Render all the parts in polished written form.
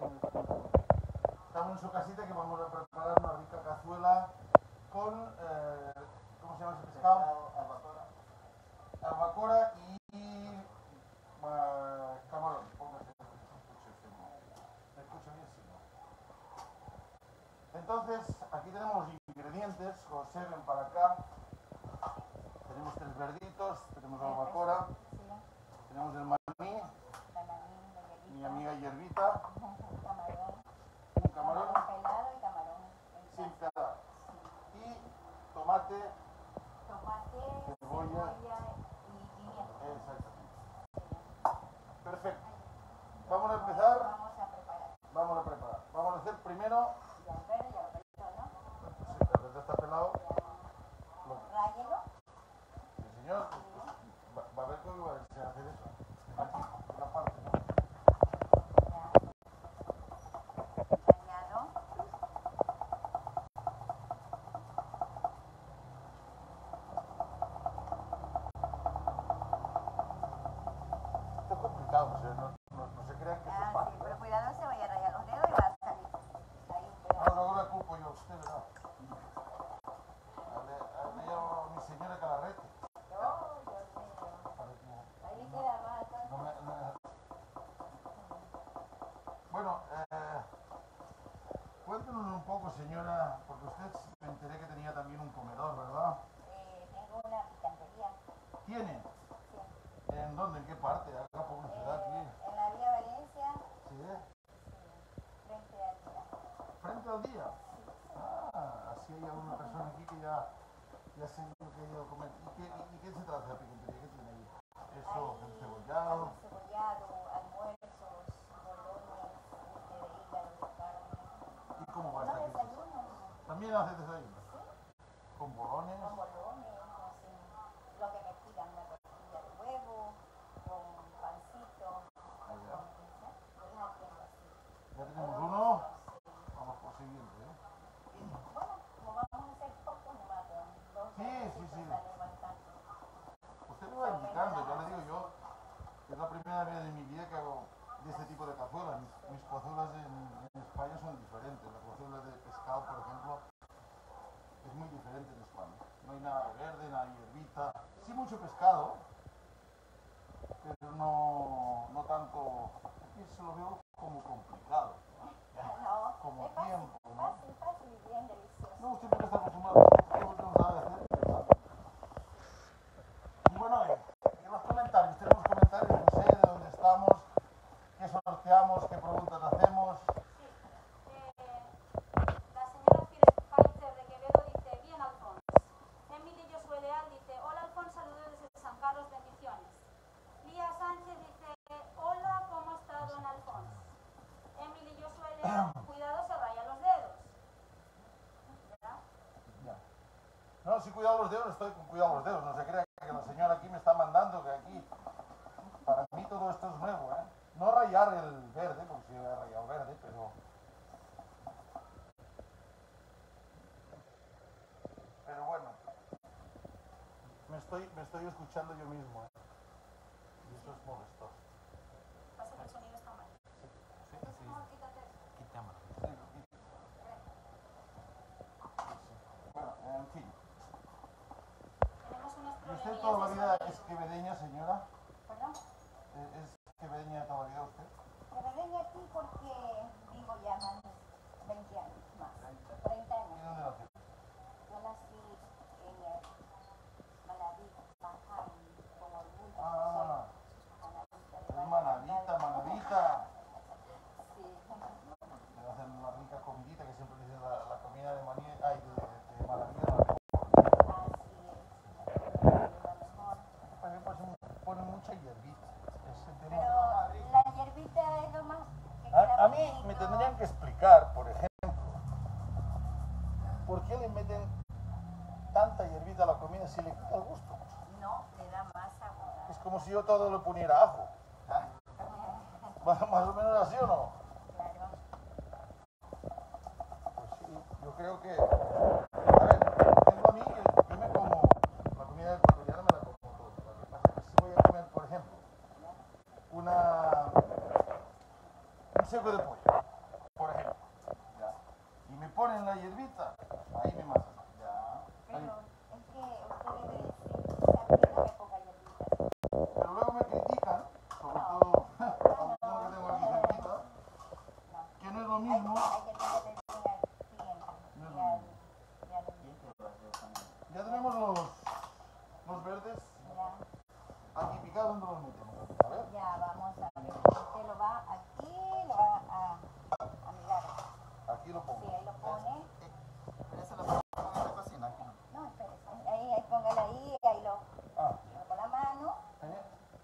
Estamos en su casita que vamos a preparar una rica cazuela con, ¿cómo se llama ese pescado? Albacora y camarón. Póngase, ¿me escucha bien? Sí, no. Entonces, aquí tenemos los ingredientes, observen para acá. Tenemos 3 verditos, tenemos albacora, tenemos el maní, mi amiga hierbita, un camarón sin pelar y tomate, cebolla y pimienta. Exactamente. Perfecto. Vamos a empezar. Vamos a preparar. Vamos a hacer primero. Ya el verde ya lo peló, ¿no? Sí, el verde está pelado. Ráyelo. Sí, señor. Va a ver cómo va a hacer eso. Aquí, una parte, ¿no? Bañado. Esto es complicado, o sea, no se crean que esto es fácil. Sí, pero cuidado, se vaya a rayar los dedos y va a salir. Ahí, No, luego la culpo yo a usted, ¿verdad? Hable yo a mi señora Calarrete. Dios mío. Ahí le queda más. Bueno, cuéntenos un poco, señora, porque usted me enteré que tenía también un comedor, ¿verdad? Tengo una picantería. ¿Tiene? Sí. ¿En dónde? ¿En qué parte? Acá publicidad aquí. En la vía Valencia. ¿Sí? Sí. Frente al día. ¿Frente al día? Ah, así hay alguna persona aquí que ya sé lo que he ido a comer. ¿Y qué se trata de la picantería? ¿Qué tiene ahí? Eso, encebollado. Cebollado, almuerzos, bolones, de hígado, de carne. ¿Y cómo va No esta fiesta? desayuno. ¿También hace desayuno? Sí. ¿Con bolones? Con bolones, así, lo que me pidan, una tortilla de huevo, con pancito, Allá. yo les atiendo así. Ya tenemos uno. Vamos por siguiente, ¿eh? Bueno, como vamos a hacer pocos, nomás con dos Sí, cervecitas sí. sale bastante. Usted me va indicando, ya le digo yo, es la primera vez en mi vida que hago de este tipo de cazuelas. Mis cazuelas en España son diferentes. La cazuela de pescado, por ejemplo, es muy diferente en España. No hay nada de verde, nada de hierbita. Sí mucho pescado, pero no tanto. Aquí se lo veo como complicado, No, como es fácil, tiempo, ¿no? fácil y bien delicioso. No, usted porque está acostumbrado, usted no sabe hacer, ¿verdad? Y bueno, en los comentarios, tenemos comentarios, no sé de dónde estamos, qué sorteamos, qué preguntas hacemos. La señora Fighter de Quevedo dice, bien Alfonso. Emily Josué Leal dice, hola Alfonso, saludos desde San Carlos, bendiciones. Lía Sánchez dice, hola, ¿cómo está don Alfonso? Emily Josué Leal, cuidado, se rayan los dedos. ¿Verdad? Ya. No, si cuidado los dedos, estoy con cuidado los dedos, no se crea que la señora aquí me está mandando que aquí, para mí todo esto es nuevo, ¿eh? No rayar el verde, porque si he rayado verde, pero bueno, me estoy escuchando yo mismo, ¿eh? Y eso es molestoso. Pasa que el sonido está mal. Sí, Entonces, no, quítate eso. Quitamos. Bueno, en fin. Tenemos unos ¿Y usted problemillas toda la de vida sonido. es quevedeña, señora? ¿Perdón? ¿Es quevedeña toda la vida usted? Me vengo aquí porque vivo ya más de 20 años más. 30 ¿Y años. dónde nació? Yo nací en Manaví, Baján, con orgullo. Ah, Soy es manavita. Sí. Le hacen una rica comidita que siempre dice la comida de maní, ay, de Manavita. Así es. La mejor. Para mí ponen mucha hierbita. Ese tema. Pero la hierbita es lo más que A mí me tendrían que explicar, por ejemplo, por qué le meten tanta hierbita a la comida si le quita el gusto. No, le da más sabor. Es como si yo todo le poniera ajo. Más o menos así, ¿o no? Claro. Pues sí, yo creo que... A ver, tengo a mí, yo me como la comida ecuatoriana, me la como todo. Lo que pasa es que si voy a comer, por ejemplo, un seco de pollo. me ponen la hierbita, ahí me matan. Ya. Pero Ahí. es que usted debe decir, o sea, que no me ponga hierbitas. Pero luego me critican, sobre todo, cuando tengo aquí cerquita, No. que no es lo Hay mismo. que tener bien al cliente. No es y lo al- mismo. y al- Ya tenemos los verdes aquí picados, ¿dónde los metemos? A ver. Ya, vamos a ver. Usted lo va aquí, lo va a mirar. Aquí lo pongo. Sí, ahí lo pone. Pero eso lo ponemos en la cocina, aquí no. No, espérese. Ahí póngale ahí lo Ah, con la mano. ¿eh?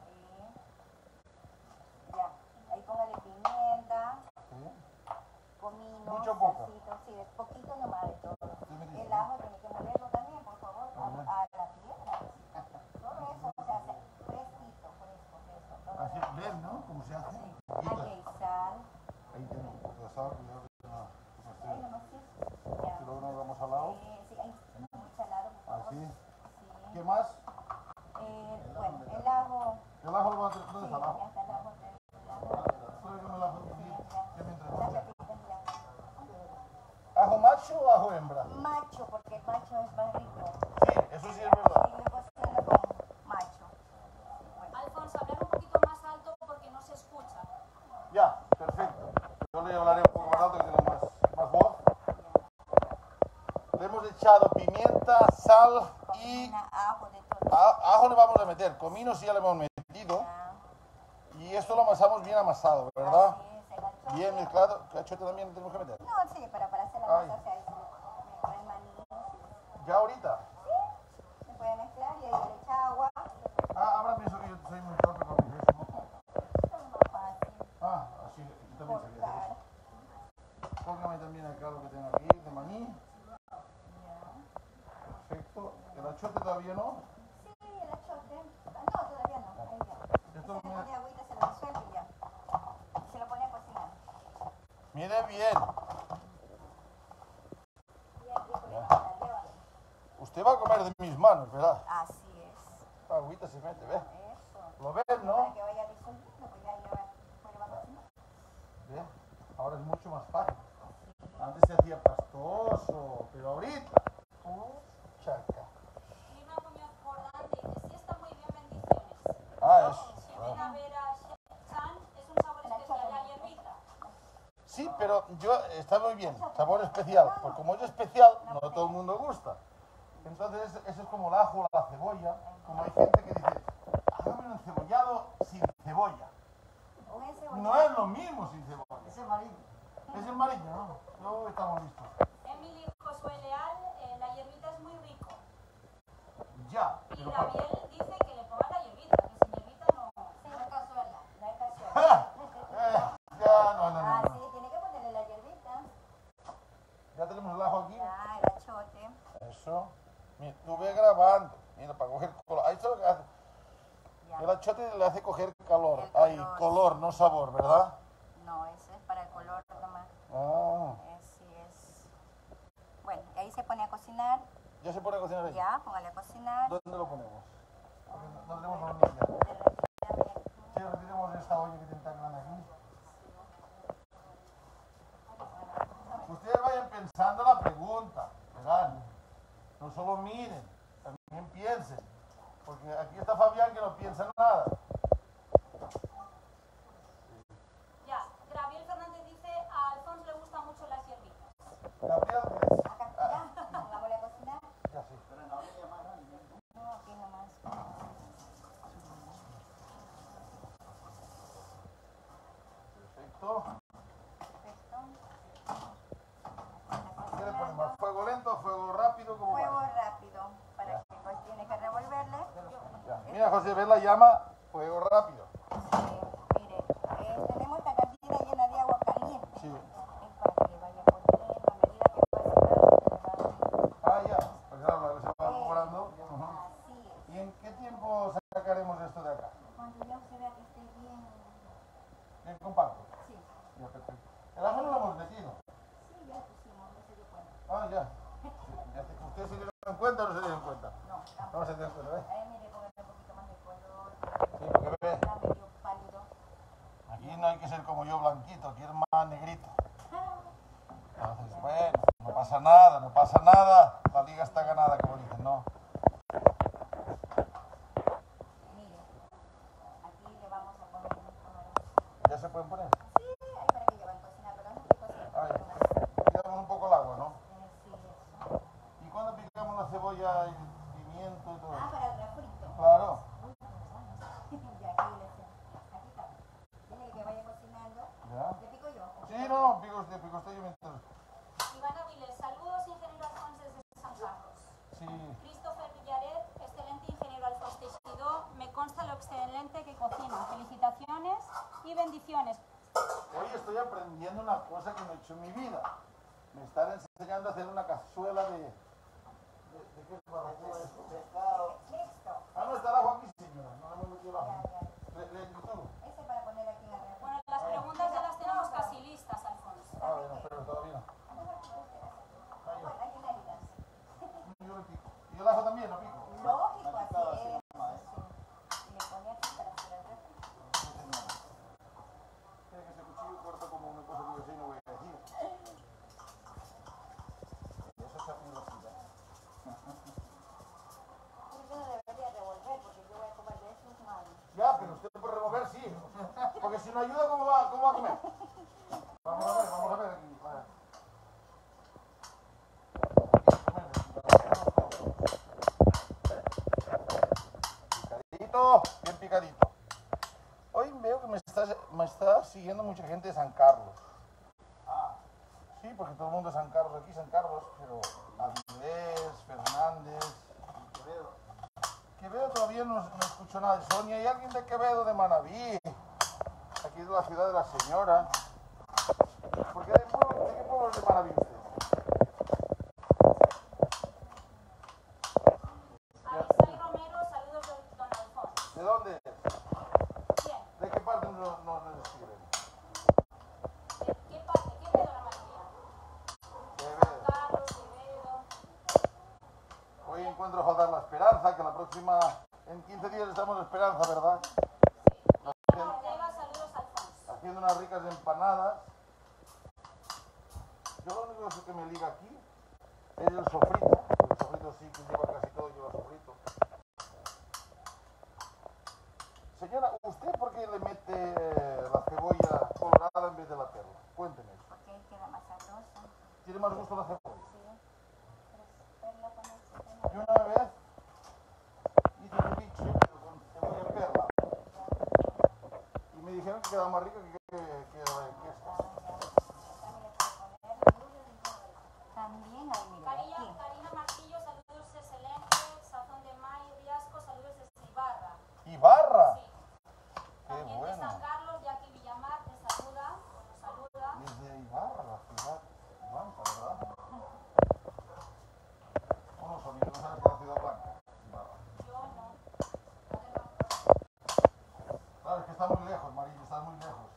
Y ya. Ahí póngale pimienta, ¿Sí? comino, ¿Mucho o poco? salsito, sí, es poquito nomás de todo. Usted me dice. El ajo tiene que molerlo también, por favor, Ajá. a la piedra. Todo eso se hace fresquito, fresco, todo Así, eso. ¿ves, no? ¿Cómo se hace? Sí. Poquito. Aquí hay sal. Ahí tenemos un poco de sal, cuidado que no Ahí esté. nomás es. Ya. Si luego nos vamos al lado. Sí, ahí muy salado, por favor. Así. Sí. ¿Qué más? Bueno, el ajo. El ajo lo va a hacer. Sí, ¿Dónde ya está el ajo? está el ajo. El ajo. Solo que me la pongo aquí. Que me Las entretenga. pepitas ya. ¿Ajo macho o ajo hembra? Macho, porque el macho es más rico. Sí, eso sí es verdad. Y yo cocino con macho. Bueno, Alfonso, hablar un poquito más alto porque no se escucha. Ya, perfecto. Yo le hablaré un poco más alto que tengo más voz. Le hemos echado pimienta, sal y cocina, ajo de todo. ajo le vamos a meter. Comino sí ya le hemos metido. Ya. Y esto lo amasamos bien amasado, ¿verdad? Así es, el achote. Bien mezclado. ¿Cachote también le tenemos que meter? No, sí, pero para hacer la Ay. masa, o sea, ahí se le pone el maní. Sí. Ya ahorita. Se puede mezclar y ahí le echa agua. Ábrame eso que yo soy muy torpe con eso. Esto es más fácil. Ah, así yo también sabía hacer Cortar. eso. Póngame también acá lo que tengo aquí de maní. Ya. Perfecto. El achote todavía no. Sí, el achote. No, todavía no. Ahí ya. Esto Se le pone agüita, se lo disuelve y ya. Y se lo pone a cocinar. Mire bien. Bien rico, le lleva. Usted va a comer de mis manos, ¿verdad? Así es. Agüita se mete, ¿ve? Eso. ¿Lo ves, Para no? que vaya disolviendo, pues ya lleva. Pues le va a cocinar. ¿Ve? Ahora es mucho más fácil. Antes se hacía pastoso, pero ahorita. Chaca. Lina Muñoz Jordán dice, sí está muy bien, bendiciones. Ah, eso. Si ven a ver a Chan, es un sabor especial la hierbita. Sí, pero yo está muy bien, sabor especial. Porque como es especial, no todo el mundo gusta. Entonces, eso es como el ajo o la cebolla. Como hay gente que dice, hágame un encebollado sin cebolla. O ese o No es lo mismo sin cebolla. Ese amarillo. Es el amarillo, ¿no? Luego estamos listos. Emily Josué Leal, la hierbita es muy rico. Ya. Y Pero Gabriel dice que le ponga la hierbita, que sin hierbita no. Sí, la cazuela. La cazuela. Ya, no, no, Ah, no. sí, tiene que ponerle la hierbita. Ya tenemos el ajo aquí. Ya, el achote. Eso. Mira, tú ve grabando. Mira, para coger color. Ahí está lo que hace. Ya. El achote le hace coger calor. El Ay, color, color, no sabor, ¿verdad? No, ese es para el color nomás. Ah. Así es. Bueno, y ahí se pone a cocinar. ¿Ya se pone a cocinar ahí? Ya, póngale a cocinar. ¿Dónde lo ponemos? Porque no tenemos hornilla. Derretida bien. Sí, retiremos de esta olla que tiene tan grande aquí. Ustedes vayan pensando la pregunta, verán. No solo miren, también piensen. Porque aquí está Fabián que no piensa nada. Ya, Gabriel Fernández dice, a Alfonso le gustan mucho las hierbitas. Gabriel, ¿qué es? Acá, ya, pongámosle a cocinar. Ya sí. Pero en la orilla más grande. No, aquí nomás. Perfecto. Perfecto. ¿Qué le ponemos? ¿Fuego lento o fuego rápido? ¿Cómo Fuego va? rápido, para que pues tiene que revolverle. Ya. Mira, José, ¿ves la llama? Fuego rápido. Mire, tenemos esta cantina llena de agua caliente. Sí. Es para que le vaya poniendo a medida que va secando, Ah, ya. Pues claro, se va cobrando. Ujú. así es. ¿Y en qué tiempo sacaremos esto de acá? Cuando ya se vea que esté bien, ¿Bien compacto? sí, Ya, perfecto. El ajo no lo hemos metido. sí, ya pusimos, no se dio cuenta. Ah, ya. Sí, ya. ¿Ustedes se dieron cuenta o no se dieron cuenta? No, No se dieron cuenta, ¿ves? ahí mire, póngale un poquito más de color, Sí, porque ve, está medio pálido. aquí no hay que ser como yo blanquito, aquí es más negrito. Entonces, bueno. pasa nada, no pasa nada. La liga está ganada, como dicen, ¿no? Mire, aquí le vamos a poner un poco. ¿Ya se pueden poner? Sí, ahí para que ellos van a cocinar, pero no se cocina Ay, un poco más. picamos un poco el agua, ¿no? Sí, eso. ¿Y cuando picamos la cebolla y el pimiento y todo Ah, eso? para el refrito. Claro. Ya aquí está. Tiene que vaya cocinando. ¿Ya? ¿Le pico yo? Sí, no, pico usted yo mientras... Iván Avilés, saludos, ingeniero Alfonso desde San Carlos. Sí. Christopher Villaret, excelente ingeniero Alfonso Teixidó, me consta lo excelente que cocina. Felicitaciones y bendiciones. Hoy estoy aprendiendo una cosa que no he hecho en mi vida. Me están enseñando a hacer una cazuela de qué es barbacoa esto? Pescado. Listo. Ah, no, está el agua aquí, señora. No le hemos metido el Ya, agua. ya. Le YouTube. Ese para poner aquí en el refrito. Bueno, las preguntas ya las tenemos casi listas, Alfonso. Ah, bueno, pero todavía no. Bueno, hay que leerlas. Yo le pico. ¿Y el ajo también lo pico? Lógico, así es. Sí. Y le pone aquí para hacer el refrito. Sí, señora. Tiene que ese cuchillo corta como una cosa que yo sé y no voy a decir. Y eso es admiración. Yo no debería revolver porque yo voy a comer de esos malos. Ya, pero usted por remover sí. Porque si no ayuda, ¿cómo va a comer? Vamos a ver aquí. A ver. Picadito, bien picadito. Hoy veo que me está siguiendo mucha gente de San Carlos. Sí, porque todo el mundo es San Carlos aquí, San Carlos, pero Avilés, Fernández, Quevedo todavía no escucho nada. Sonia, ¿hay alguien de Quevedo, de Manabí? Aquí de la ciudad de la señora. ¿Por qué de qué pueblo es de Manabí usted? Avisay Romero, saludos de don Alfonso. ¿De dónde es? Bien, ¿De qué parte nos escriben? ¿de qué parte? ¿Qué pedo la mayoría? Quevedo. Carlos, Quevedo. Hoy encuentro faltar la esperanza, que la próxima, en 15 días estamos en esperanza, ¿verdad? Ortega, saludos Alfonso. Haciendo unas ricas empanadas. Yo lo único que me liga aquí es el sofrito. El sofrito sí que lleva casi todo, lleva sofrito. Señora, ¿usted por qué le mete la cebolla colorada en vez de la perla? Cuénteme eso. Porque ahí queda más sabrosa. ¿Tiene más gusto la cebolla? Sí. Pero perla con esto. Yo una vez hice ceviche pero con cebolla perla. Y me dijeron que quedaba más rico que esta. También hay, mira, aquí. Karina Martillo, saludos excelentes. Sazón de May, Riasco, saludos desde Ibarra. ¡Ibarra! Sí. ¡Qué También de bueno! San Carlos, Jackie Villamar, te saluda. Saluda. Desde Ibarra, la ciudad blanca, ¿verdad? ¿Cómo son? ¿Y no sabes que la ciudad blanca? Ibarra. Yo no. Claro, es que está muy lejos, Marillo, está muy lejos.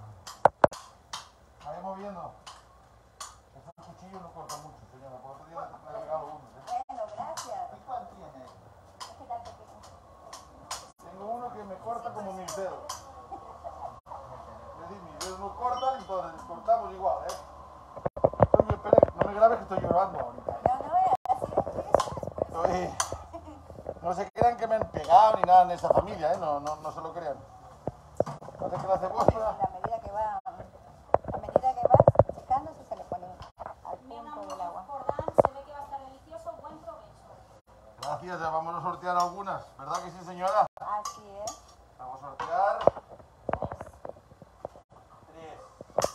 Vaya moviendo. Estos cuchillos no cortan mucho, señora. Por otro día le regalo uno. Bueno, gracias. ¿Y cuál tiene? Es que está pequeño. Tengo uno que me corta como mis dedos. Es decir, mis dedos no cortan, entonces cortamos igual, ¿eh? No me grabes que estoy llorando ahorita. No, así es, pues. No se crean que me han pegado ni nada en esa familia, ¿eh? No se lo crean. Hace que la cebolla... A medida que va secándose se le pone al Nena punto del agua. Jordán, se ve que va a estar delicioso. Buen provecho. Gracias, ya vamos a sortear algunas. ¿Verdad que sí, señora? Así es. Vamos a sortear... 3.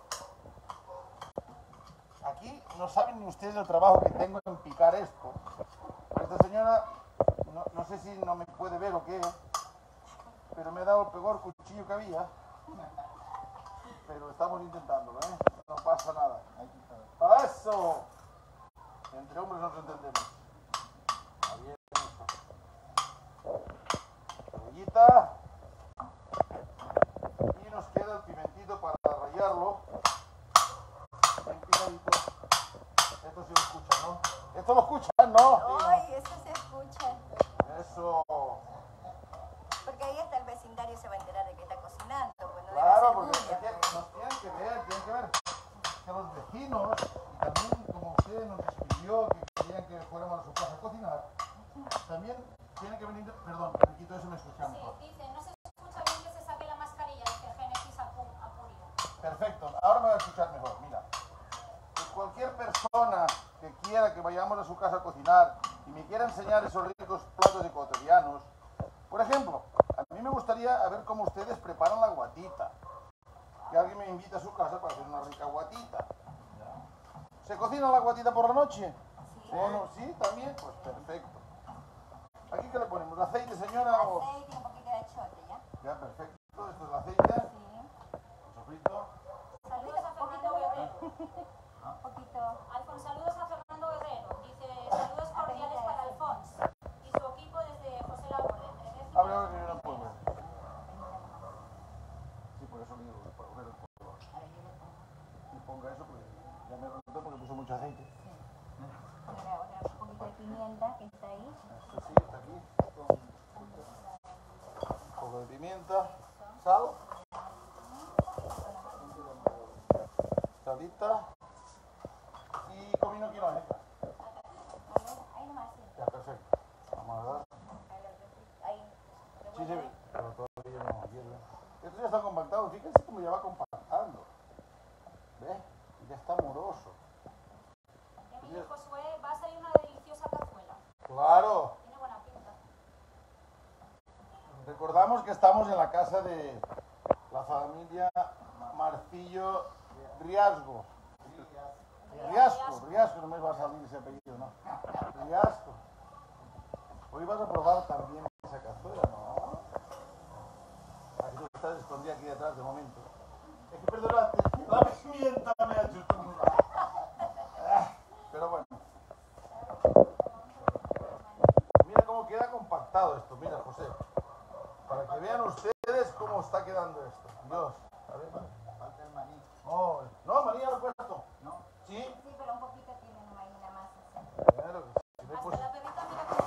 Aquí no saben ni ustedes el trabajo que tengo en picar esto. Esta señora, no sé si no me puede ver o qué, pero me ha dado el peor cuchillo que había. Pero estamos intentándolo, ¿eh? No pasa nada. ¡A eso! Entre hombres nos entendemos. Está bien eso. Cebollita. Y nos queda el pimentito para rallarlo. Bien picadito. Esto sí lo escuchan, ¿no? Esto lo escuchan, ¿no? ¡Ay, eso se escucha! Eso. Porque ahí está el vecindario y se va a enterar de que está cocinando. Pues no debe Claro, hacer porque bulla, es que pues. nos tienen que ver que los vecinos y también como usted cualquier persona que quiera que vayamos a su casa a cocinar y me quiera enseñar esos ricos platos ecuatorianos, por ejemplo, a mí me gustaría ver cómo ustedes preparan la guatita. Que alguien me invite a su casa para hacer una rica guatita. ¿Se cocina la guatita por la noche? Sí. Bueno, sí, también, pues perfecto. ¿Aquí qué le ponemos? ¿Aceite, señora? O... Aceite y un poquito de chote, ¿ya? Ya, perfecto. Esto es el aceite, Sí. el sofrito. Saludos a Fernando Guerrero. Un poquito. Alfonso, saludos a Fernando Guerrero. Dice, saludos cordiales para Alfonso y su equipo desde José Laborde. Abre, abre, que yo no puedo ver. Sí, por eso digo, para coger el polvo. Y ponga eso, porque ya me resultó porque puso mucho aceite. Ahora un poquito de pimienta que está ahí. Esto sí, está aquí. Un poco de pimienta, sal. Salita. Y comino quinoa. Ahí nomás, sí. Ya, perfecto. Vamos a dar. Ahí. Sí, sí, pero todavía no hierve. Esto ya está compactado. Fíjense cómo ya va compactando. ¿Ves? Ya está moroso. Emilio Josué, va a salir una deliciosa cazuela. Claro. Tiene buena pinta. Recordamos que estamos en la casa de la familia Marcillo Riasgo. Riasco, no me va a salir ese apellido, ¿no? Riasco. Hoy vas a probar también esa cazuela, ¿no? Aquí tú estás escondida aquí detrás de momento. Es que perdonate, la pimienta me ha hecho un... Pero bueno. Mira cómo queda compactado esto, mira, José. Para que vean ustedes cómo está quedando esto. Dios, a ver. Falta el maní. Oh, no, María lo he puesto. ¿No? Sí, Sí, pero un poquito tiene nomás ahí la masa. claro que sí. Le he Hasta puesto. la perrita mira cómo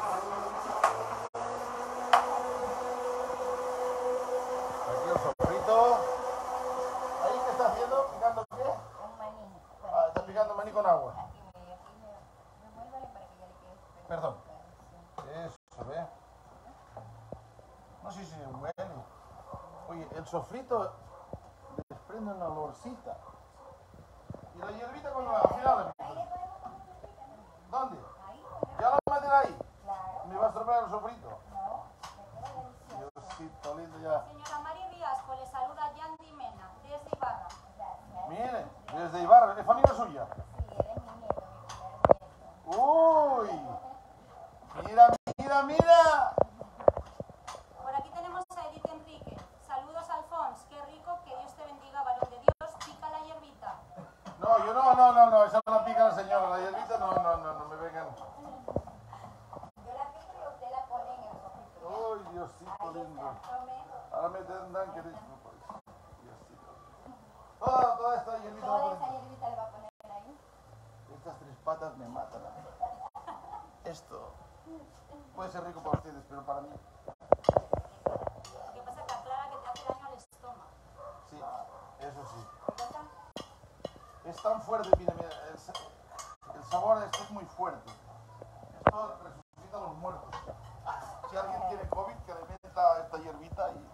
Aquí el sofrito. ¿Ahí qué está haciendo? ¿Picando qué? Un maní. Ah, está picando maní con agua. Aquí me revuélvale para que ya le quede. Perdón. Sí. Eso, ve. No sé si huele. Oye, el sofrito desprende una olorcita. ¿Y la hierbita cuando al final? Ahí le podemos poner un poquito, ¿no? ¿Dónde? Ahí, ¿Ya la meter ahí? claro. ¿Me va a estropear el sofrito? No, me queda delicioso. Diosito lindo ya. Señora Mari Riasco, le saluda Yandy Mena, desde Ibarra. Gracias. Mire, desde Ibarra, ¿es familia suya? Sí, eres mi nieto, mi primer nieto. ¡Uy! ¡Mira, mira, mira! Por aquí tenemos a Edith Enrique. Saludos, Alfonso. Qué rico, que Dios te bendiga, varón de Dios. Pica la hierbita. No, yo no, esa no la pica la señora, la hierbita no me vengan. Yo la pico y usted la pone en el sofrito. ¡Uy, Diosito Ahí lindo! está, tome. Ahora me tendrán que decir, no puede ser. Diosito. Toda esta hierbita va a Toda esa poner. hierbita le va a poner ahí. Estas tres patas me matan. Esto puede ser rico para ustedes, pero para mí, Lo que pasa es que aclara que te hace daño al estómago. sí, eso sí. ¿Qué cosa? Es tan fuerte, mira, el sabor de esto es muy fuerte. Esto resucita a los muertos. Si alguien tiene COVID, que le meta esta hierbita y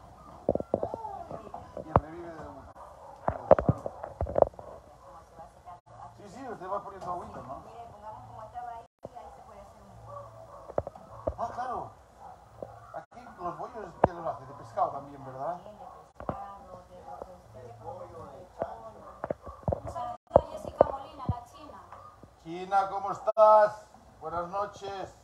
revive de uno. Como se va secando. Así. Sí, usted va poniendo agüita, ¿no? Mire, pongamos como estaba ahí y ahí se puede hacer un poco. Ah, claro. Aquí los bollos, ¿qué los hace? De pescado también, ¿verdad? Bien, de pescado, de lo que usted le pollo, de Un saludo a Jessica Molina, la china. China, ¿cómo estás? Buenas noches.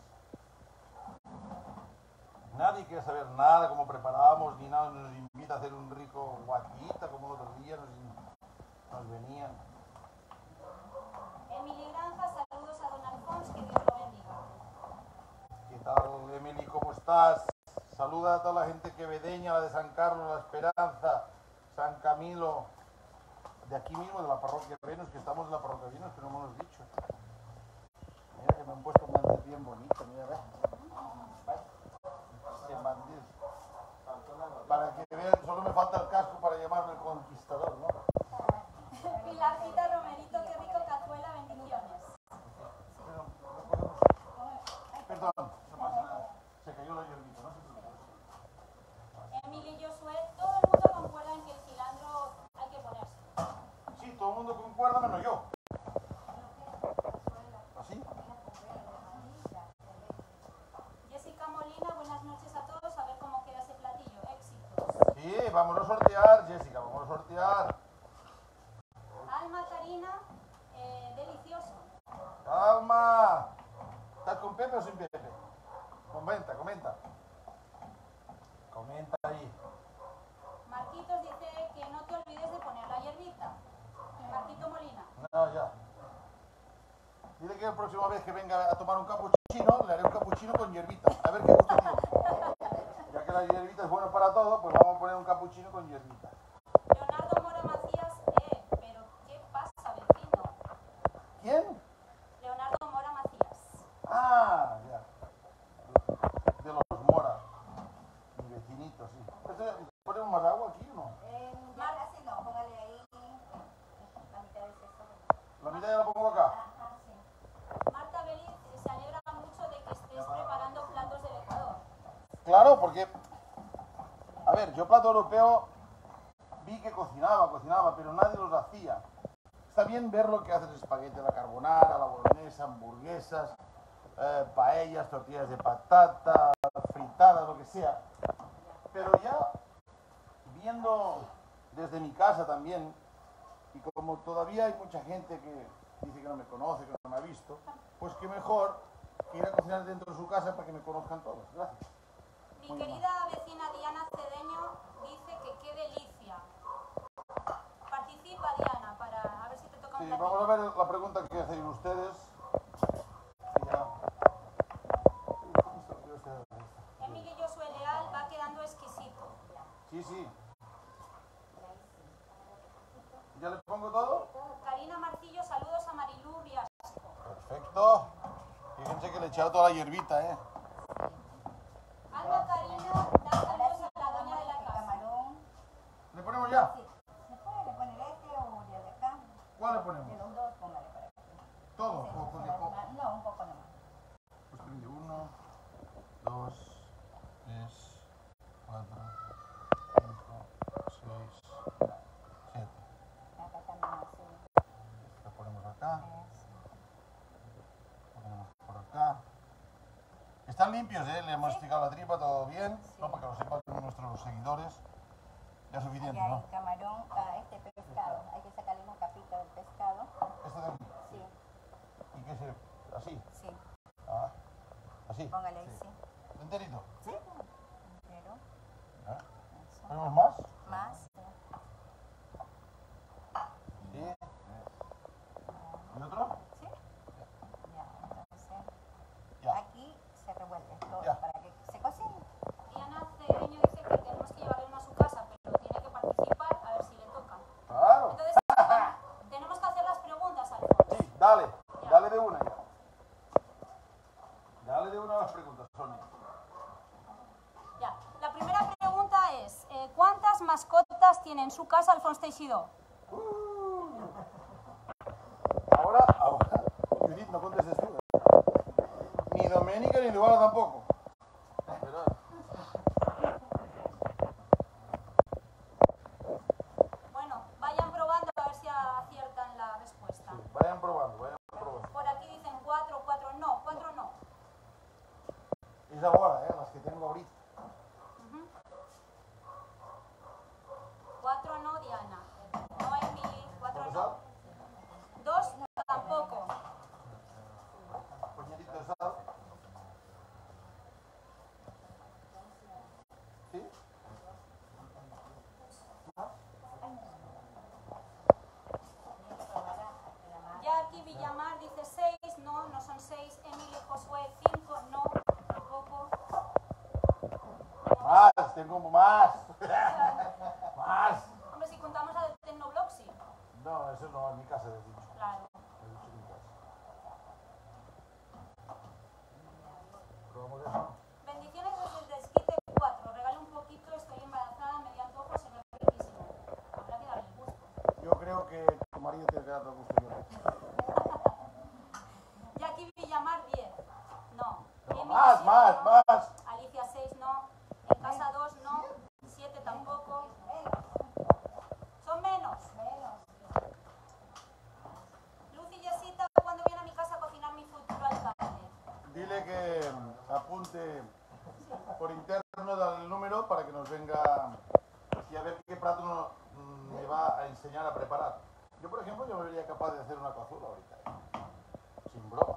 Nadie quiere saber nada, cómo preparábamos, ni nada, nos invita a hacer un rico guatita, como el otro día nos venían. Emily Granja, saludos a don Alfonso, que Dios lo bendiga. ¿Qué tal, Emily? ¿Cómo estás? Saluda a toda la gente quevedeña, la de San Carlos, La Esperanza, San Camilo, de aquí mismo, de la parroquia Venus, que estamos en la parroquia Venus, que no hemos dicho. Mira que me han puesto un mandil bien bonito, mira, ve. Qué mandil. Para que vean, solo me falta el casco para llamarme el conquistador, ¿no? Pilarcita Romerito, qué rico cazuela, bendiciones. Pero, perdón, no pasa nada. Se cayó la hierbita, no se preocupe. Emily Josué, todo el mundo concuerda en que el cilantro hay que ponerse. Sí, todo el mundo concuerda menos yo. Sí, vamos a sortear, Jessica, vamos a sortear. Alma Karina, delicioso. Calma. ¿Estás con Pepe o sin Pepe? Comenta, comenta. Comenta ahí. Marquitos dice que no te olvides de poner la hierbita. Marquito Molina. No, ya. Dile que la próxima vez que venga a tomar un capuchino, le haré un capuchino con hierbita. A ver qué gusto tiene. Ya que la hierbita es buena para todo, pues vamos a poner un capuchino con hierbita. Leonardo Mora Macías, pero ¿qué pasa, vecino? ¿Quién? Leonardo Mora Macías. Ah, ya. De los Mora. Mi vecinito, sí. ¿Ponemos más agua aquí o no? Ya casi no, póngale ahí la mitad de eso. La mitad ya la pongo acá. Ajá, sí. Marta Beliz se alegra mucho de que estés preparando platos del Ecuador. Claro, porque, a ver, yo plato europeo vi que cocinaba, pero nadie los hacía. Está bien ver lo que haces, espagueti a la carbonara, la bolognesa, hamburguesas, paellas, tortillas de patata, fritadas, lo que sea. Pero ya viendo desde mi casa también, y como todavía hay mucha gente que dice que no me conoce, que no me ha visto, pues que mejor que ir a cocinar dentro de su casa para que me conozcan todos. Gracias. Mi querida vecina Diana Cedeño dice que qué delicia. Participa, Diana, para a ver si te toca un Sí, platillo. vamos a ver la pregunta que hacéis ustedes. Sí, ya. Emilio Josué Leal va quedando exquisito. Sí, sí. ¿Ya le pongo todo? Karina Marcillo, saludos a Marilú Riasco. Perfecto. Fíjense que le he echado toda la hierbita, ¿eh? Alma Karina, da saludos a la doña de la casa. Camarón. ¿Le ponemos ya? Sí. ¿Se puede poner este o de acá? ¿Cuál le De ponemos? los dos, póngale para acá. Todo, Sí, poco sí, de poco. no, un poco nomás. Pues prende 1, 2, 3, 4, 5, 6, 7. Acá también así. Lo ponemos acá, Eso. lo ponemos por acá. Están limpios, ¿eh? Le hemos estirado la tripa, todo bien. No, para que lo sepan nuestros seguidores. Ya es Y suficiente, hay ¿no? camarón, este pescado. Hay que sacarle una capita del pescado. Este de aquí. Sí, ¿Y qué se...? ¿Así? sí. Ah, así. Póngale ahí, sí. ¿Enterito? Sí. Pero, ¿Ya? eso. ¿Ponemos más? Más. Sí. Sí. ¿Y otro? ¿Sí? Ya, entonces. Ya. Aquí se revuelve todo Ya. para que se cocine. Diana Cedeño dice que tenemos que llevarle uno a su casa, pero tiene que participar a ver si le toca. Claro. Entonces, tenemos que hacer las preguntas, Alfonso. Sí, dale. Dale de una ya. Dale de una a las preguntas, Sonia. Ya. La primera pregunta es, ¿cuántas mascotas tiene en su casa Alfonso Teixidó? Ahora, Judith, no contestes tú. Ni Doménica ni Dubala tampoco. Pero, Bueno, vayan probando a ver si aciertan la respuesta. vayan probando, vayan probando. Por aquí dicen 4, 4 no, 4 no. Es ahora, las que tengo ahorita. 4 no, Diana. No, Emily, 4 ¿Cuánto no. sal? 2 tampoco. Puñetito de sal. ¿Sí? Jackie Villamar dice 6, no, no son 6. Emily Josué 5, no, tampoco. Más, tengo más. Más. Hombre, si contamos la de Tecnoblog, sí. No, eso no, en mi casa he dicho. Claro. He dicho en mi casa. ¿Probamos eso? Bendiciones desde el Desquite 4. Regale un poquito, estoy embarazada, me di antojo, se ve riquísimo. Habrá que darle el gusto. Yo creo que tu marido tiene que dar el gusto yo. Jackie Villamar 10, no. No, Emily más, 7, más, no. más. Alicia 6, no. En casa 2, no. 7 tampoco. Son menos. Luz y Jessita, ¿cuándo viene a mi casa a cocinar mi futuro alcalde? Dile que apunte por interno, dale el número para que nos venga capaz de hacer una cazuela ahorita. Sin broma.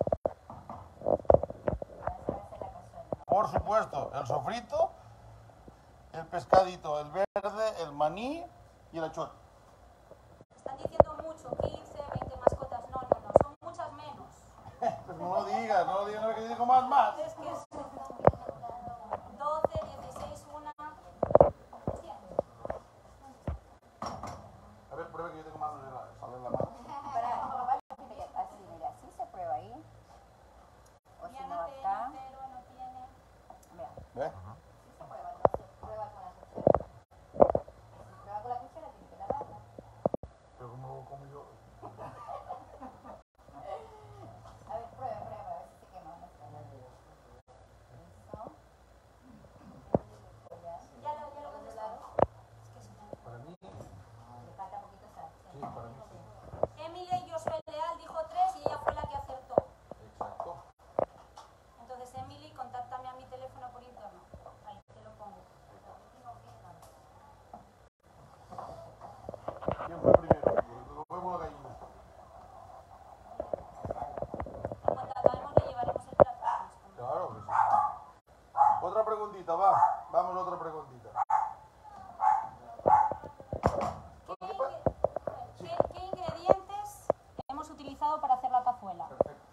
Por supuesto, el sofrito, el pescadito, el verde, el maní y el achiote. Están diciendo mucho, 15, 20 mascotas. No, son muchas menos. Pues no lo digas, que yo digo más. Es que es 12, 16, una. A ver, pruebe que yo tengo manos de la, sale la mano. Para probar, así, mira, así se prueba ahí. O si no Diana tiene acá. 0, no tiene. Vea, ¿Ve? sí se prueba, entonces prueba con la cuchara. Si prueba con la cuchara, tiene que lavarla. Pero como lo como yo. A ver, prueba, a ver si se quema o no está. Listo. Ya lo contestaron. Es que se me... Para mí, Le falta poquito sal. sí, para mí sí. Emily Josué Leal dijo 3 y ella fue la que acertó. Exacto. Entonces, Emily, contáctame a mi teléfono por interno. Ahí te lo pongo. ¿Quién fue primero? Lo huevo o la gallina. Cuando acabemos le llevaremos el plato. Claro que sí. Otra preguntita, va. Vamos a otra preguntita. ¿Qué ingredientes hemos utilizado para hacer la cazuela? Perfecto.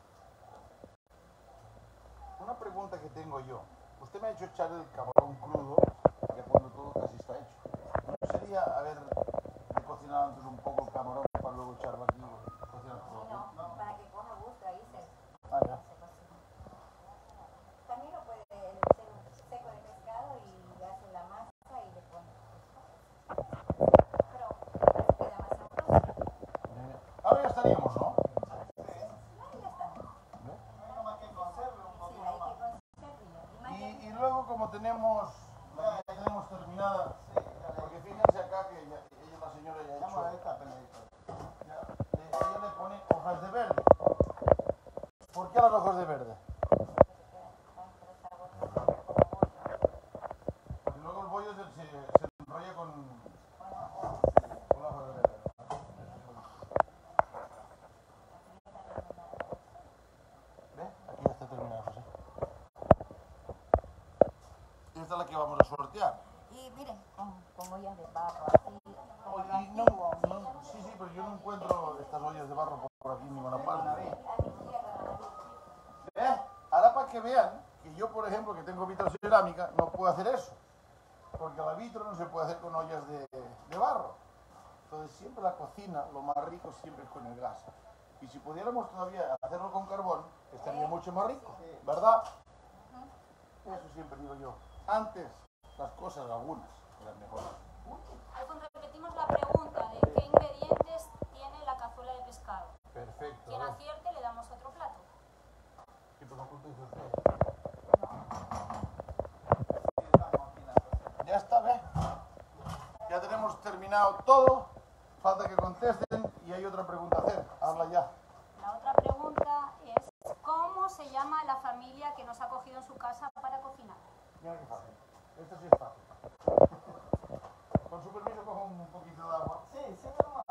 Una pregunta que tengo yo. Usted me ha hecho echar el camarón crudo, ya cuando todo casi está hecho. ¿No sería haber de cocinar antes un poco el camarón para luego echarlo aquí y cocinar todo? No, para que coja gusto, ahí se Ya. cocina. También lo puede ser un seco de pescado y hace la masa y le pone. Pero así queda más sabroso. Ahora ya estaríamos, ¿no? Ahí ya está. Menos mal que conserve un Sí, poquito hay más. que conservarlo. Y más que- Y luego como tenemos, la ya tenemos terminada, porque fíjense acá que ella, la señora ya ha Vamos a hecho, esta peladita. ella le pone hojas de verde. ¿Por qué las hojas de verde? Porque luego el bollo se enrolla con la hoja de verde. ¿Ve? Aquí ya está terminado, José. Esta es la que vamos a sortear. Y miren, con ollas de barro, así, como lo Y no, antiguo. sí, pero yo no encuentro estas ollas de barro por aquí en ninguna parte. A mi izquierda, ¿Eh? Ahora para que vean que yo, por ejemplo, que tengo vitrocerámica, no puedo hacer eso. Porque la vitro no se puede hacer con ollas de barro. Entonces siempre la cocina, lo más rico siempre es con el gas. Y si pudiéramos todavía hacerlo con carbón, estaría mucho más rico, ¿verdad? Eso siempre digo yo. Antes, las cosas, algunas, eran mejores. Alfonso, repetimos la pregunta de qué ingredientes tiene la cazuela de pescado. Perfecto. Quien acierte le damos otro plato. ¿Qué por qué dice usted? Sí, estamos aquí en la cosa. Ya está, ¿ve? Ya tenemos terminado todo. Falta que contesten y hay otra pregunta a hacer. Habla ya. La otra pregunta es ¿cómo se llama la familia que nos ha cogido en su casa para cocinar? Mira qué fácil. Esto sí es fácil. Con su permiso cojo un poquito de agua. Sí, sí, nomás.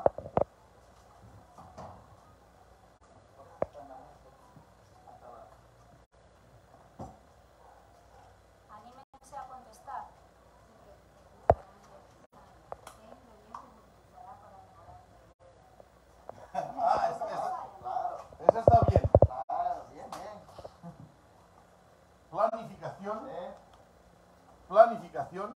Anímense a contestar. Ah, Claro, esa está bien. claro, bien, bien. Planificación. ¿Eh? Planificación.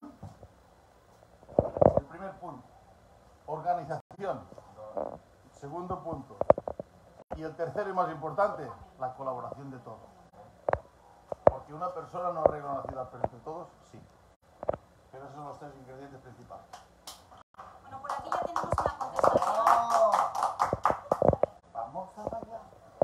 El primer punto. Organización. Segundo punto. Y el tercero y más importante, la colaboración de todos. Porque una persona no arregla una ciudad, pero entre todos sí. Pero esos son los tres ingredientes principales. Bueno, por aquí ya tenemos una contestación. ¡Oh! Vamos a bailar.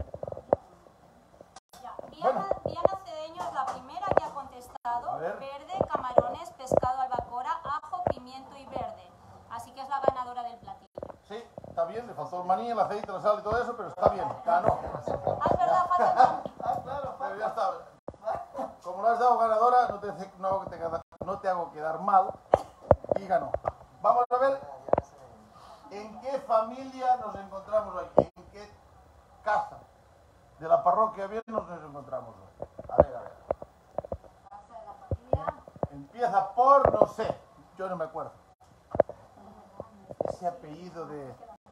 Ya. Bueno. Diana Cedeño es la primera que ha contestado. A ver. Verde, camarones, pescado albacora, ajo, pimiento y verde. Así que es la ganadora del platillo. Sí, está bien, le faltó el maní, el aceite, la sal y todo eso, pero está bien, ganó. Ah, es verdad, falta el maní. Ah, claro, Pero ya está. Como lo has dado ganadora, no te hago quedar mal y ganó. Vamos a ver en qué familia nos encontramos hoy. ¿En qué parroquia bien nos encontramos hoy. A ver, a ver. Casa de la familia. Empieza por no sé. Yo no me acuerdo. Ese apellido de...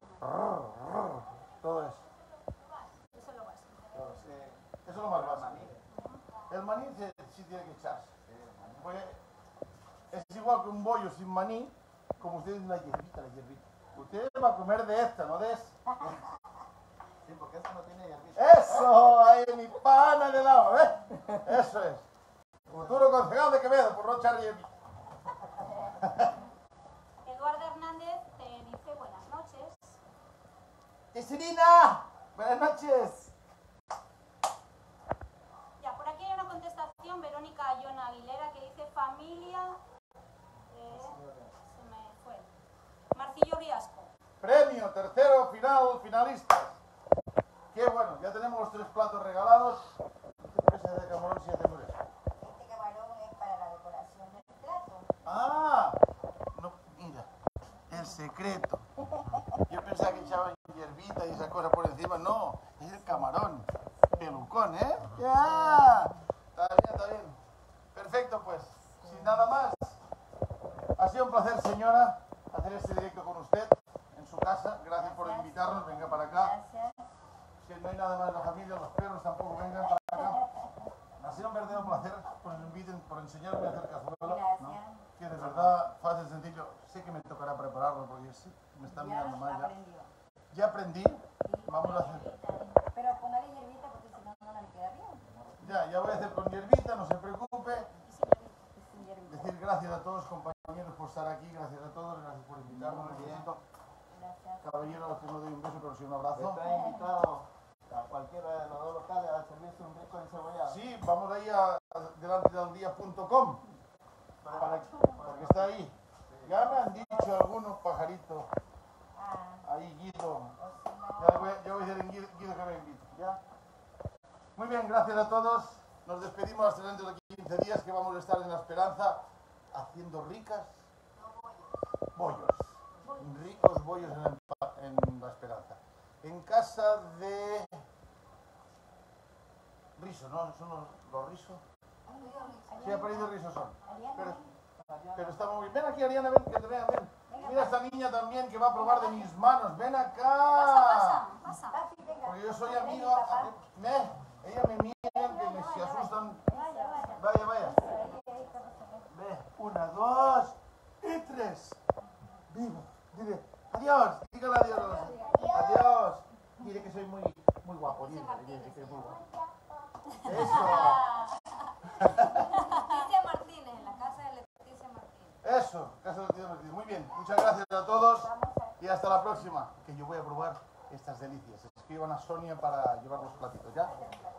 Todo eso. Eso es lo básico. Eso es lo más básico. El maní sí tiene que echarse. Pues es igual que un bollo sin maní, como usted dice la hierbita, la hierbita. Usted va a comer de esta, no de esta. Sí, porque eso no tiene hierbita. ¡Eso! Ahí mi pana de lado, ¿eh? Eso es. Futuro concejal de Quevedo, por no echar hierbita. Eduardo Hernández te dice buenas noches. ¡Teserina! ¡Buenas noches! Ya, por aquí hay una contestación, Verónica Ayona Aguilera, que dice familia... se me fue. Marcillo Riasco. Premio, tercero, finalistas. Qué bueno, ya tenemos los 3 platos regalados. ¿Qué se de camarón si hacemos eso? Este camarón es para la decoración del plato. ¡Ah! No, mira, el secreto. Yo pensaba que echaban hierbita y esa cosa por encima. No, es el camarón. Pelucón, ¿eh? ¡Ya! Está bien, está bien. Perfecto, pues. Sin nada más. Ha sido un placer, señora, hacer este directo con usted en su casa. Gracias por invitarnos. Venga para acá. Gracias. Si no hay nada más en la familia, los perros tampoco vengan para acá. Ha sido un verdadero placer por nos inviten, por enseñarme a hacer cazuela. ¿No? Gracias. Que de verdad, fácil, sencillo. Sé que me tocará prepararlo porque sí, me están Ya mirando mal ya. aprendió. Ya aprendí. Vamos a hacer. Pero póngale hierbita porque si no, no le queda bien. Ya voy a hacer con hierbita, no se preocupe. Y sin hierbita. Decir gracias a todos, compañeros, por estar aquí. Gracias a todos, gracias por invitarnos. Gracias. Caballero, que no doy un beso, pero sí un abrazo. Está invitado a cualquiera de los dos locales a servirse un rico encebollado. Sí, vamos ahí a delantedeldía.com porque está ahí. Ya me han dicho algunos pajaritos. Ah, Ahí, Guido. o si no, Ya voy a decir en Guido que me invite. ¿Ya? Muy bien, gracias a todos. Nos despedimos hasta dentro de 15 días que vamos a estar en La Esperanza haciendo ricas bollos. Ricos bollos en La Esperanza. En casa de Riso, ¿no? ¿Son los Riso? Sí, apellido Riso son. Pero está muy bien. Ven aquí, Ariana, ven, que te vean, ven. Mira esta niña también que va a probar de mis manos. Ven acá. Pasa. papi, venga. Porque yo soy Ven, amigo. papá. Ella me miran, que se asustan. Vaya, vaya. Vaya. Ahí, ¿cómo se ve? Ve, 1, 2 y 3. Viva. Dile, adiós. Dígale adiós. Adiós. Dile que soy muy guapo. Dile que soy muy guapo. Eso. Leticia Martínez, en la casa de Leticia Martínez. Eso. Casa de Tío Martínez. Muy bien. Muchas gracias a todos. Y hasta la próxima. Que yo voy a probar estas delicias. Escriban a Sonia para llevar los platitos, ¿ya?